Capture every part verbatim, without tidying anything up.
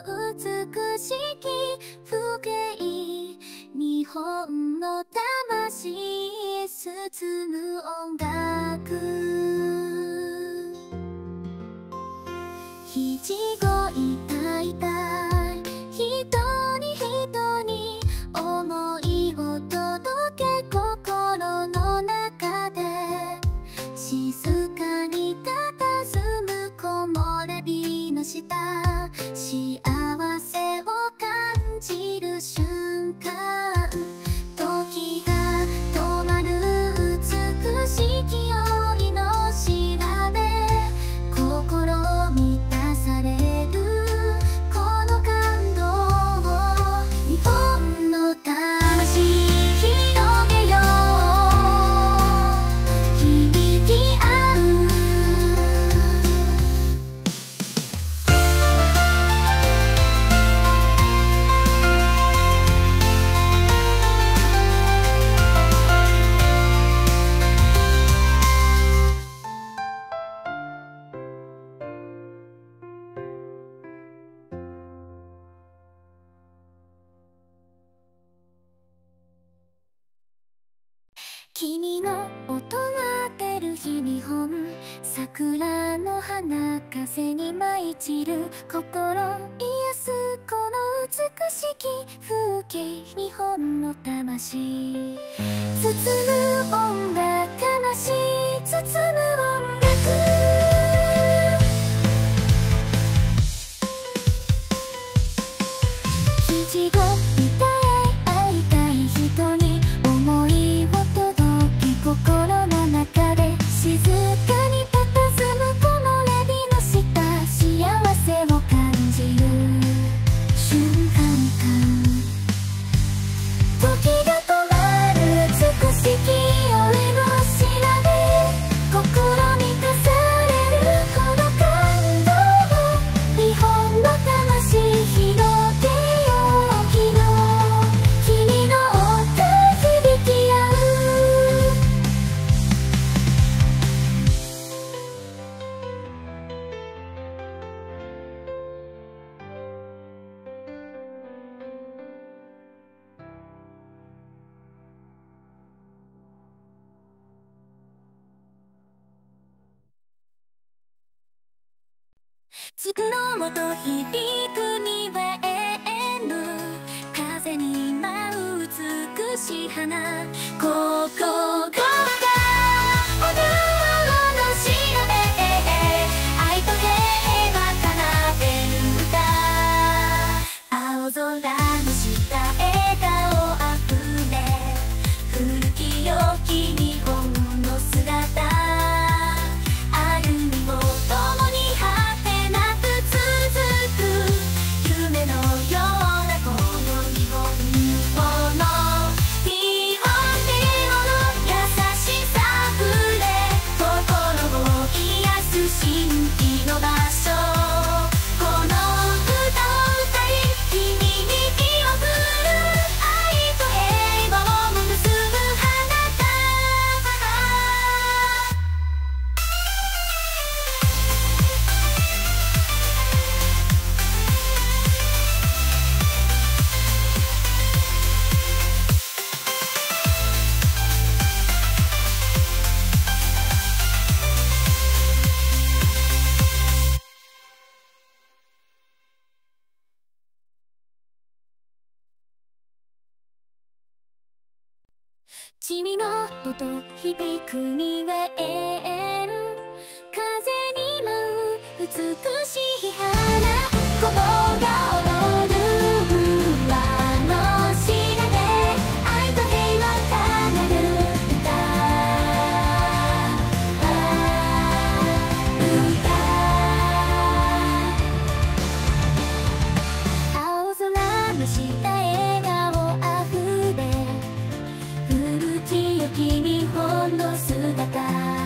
美しき風景、日本の魂へ包む音楽。肘ご痛いたい人に人に思いを届け、心の中で静かに佇む木漏れ日の下、幸せを感じる瞬間、時が止まる美しき夜の調べ、心満たされるこの感動を、日本の魂広げよう、響き合う。君の音が出る日、日本桜の花風に舞い散る、心癒すこの美しき風景、日本の魂包む音楽、魂包む音楽。肘ご痛い会いたい人に思いを届け、心の中で静かに佇む木漏れ日の下、幸せを感じる瞬間間、時が止まる美しき夜の調べ、心満たされるこの感動を、日本の魂広げよう、昨日君の音響き合う。月のもと響くには永遠の風に舞う美しい花、ここがおのの調べ、愛と平和奏でる歌、青空の下笑顔あふれ、古き良き日本の姿、歩みを共に果てなく続く夢のようなこの日本、この日本での優しさあふれ、心を癒す神秘の場所、この歌を歌い君に気を振る、愛と平和を結ぶ花束。君の音響くには永遠、風に舞う美しい花、ここが踊る輪の調べ、愛と平和奏でる歌、歌、青空の下笑顔あふれ、古き良き日本の姿、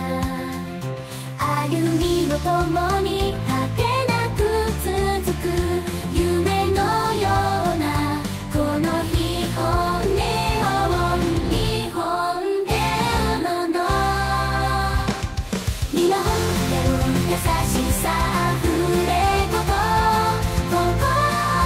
歩みを共に果てなく続く夢のようなこの日本、日本、日本でのの見守ってる優しさあふれ、ここここ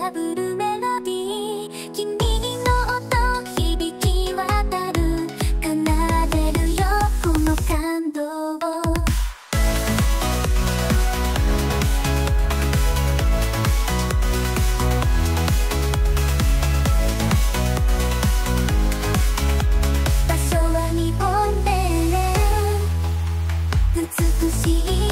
揺ぶるメロディー、君の音響き渡る、奏でるよこの感動を。場所は日本で美しい